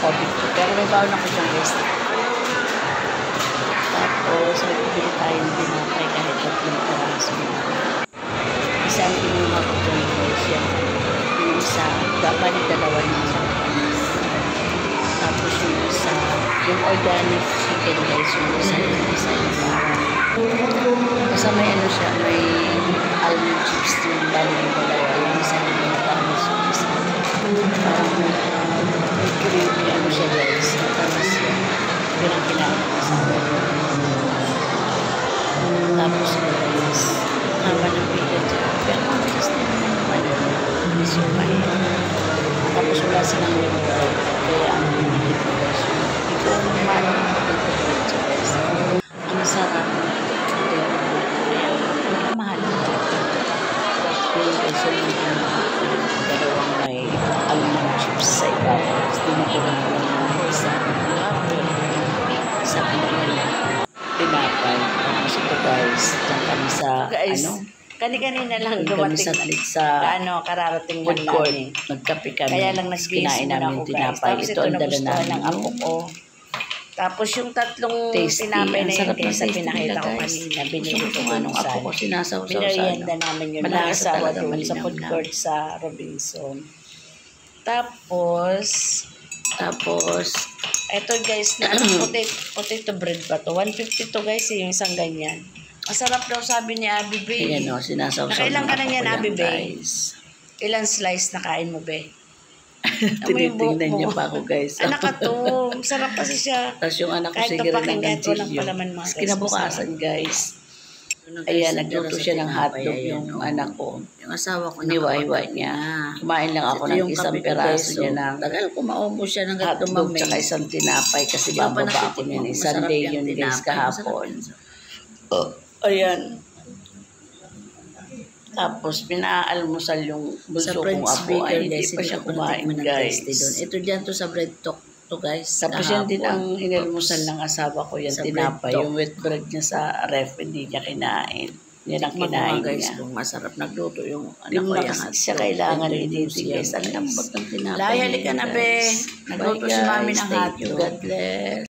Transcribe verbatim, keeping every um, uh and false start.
sabi ko. Pero may baon ako dyan guys. Tapos, nagbibili tayong tinapay kahit tatlong piraso. Isang inuha ko dyan guys yan. Yung isa, dapat dalawa yung isa. Tapos yung isa, yung organic chicken guys, yung isa yung isa yung parang. Basta may ano siya, may almond chips yung bali yung dalawa. Yung isa yung pinatamas yung isa. Parang may creamy ano siya guys, matamas yun. Pero kinain ko sa akin. Tapos guys, haba ng pita dyan. Pero mabilis na naman naman. Mabilis yung kain. Tapos wala silang limutan. Kaya ang pinigit ko guys yun. Ito ang naman ang pinigit ko guys. Ang sarap. Ang mahal ito. Yung guys yung dalawang may almond chips sa ibabaw. Tapos dinagdagan ko lang ng isa. Isa ko na tinapay. Tapos ito guys, dyan kami sa guys, ano? Kani-kanina lang Kami dumating. sa, sa ano, kararating food lang court. namin. Nagkape kami. Kaya lang nag-busy kinain muna namin ako guys. tinapay. Tapos Ito ito ang dala nagustuhan namin. ng apo ko. Tapos yung tatlong Tasty. tinapay na Ang yun sarap ng sa tasty pinakita nila, ko guys. kanina. Binili Gusto ko ko doon anong sa apo ko sinasaw-saw sa pinarienda ano. namin yun. Malasa Nag-asawa talaga, doon sa malinaw food na. court sa Robinson. Tapos, Tapos, eto guys, na ano, potato, potato bread pa to. one fifty to guys, yung isang ganyan. Masarap daw sabi ni Abby Bay. ayan o, sinasaw-saw Nakailang ka na ng yan, apo ko Abby yan, Bay? guys. Ilang slice na kain mo, be? Tinitingnan niya pa ako guys. Anak ka to. Masarap kasi siya. Tapos yung anak ko Kahit sige rin ng papakinggan ko lang ganchilyo. palaman mga Tapos guys, kinabukasan guys. Ayan, nagluto siya ng hotdog yung anak ko. Yung asawa ko Niwa-iwa niya. Kumain lang ako ng isang peraso niya ng tagal ko maubos siya ng hotdog tsaka isang tinapay kasi bababa ako niyan. Sunday yun guys kahapon. Oh, ayan. Tapos pinaalmusal yung bunso sa kong French apo baker ay hindi guys, pa siya hindi ko kumain natikman ng guys. tasty doon. Ito dyan to sa bread talk to guys. Tapos yan din ang kahapon. inalmusal ng asawa ko, yung Sa tinapay, bread yung wet bread niya sa ref, hindi niya kinain. Yan ang Tikman ko kinain nga, guys niya. kung masarap nagluto yung anak Yung ko na yan. kasi siya kailangan i-eating guys. Ang lambot ng tinapay. Lay, halika na, be. Bye Nagluto si guys. mami ng Thank you. hotdog. God bless.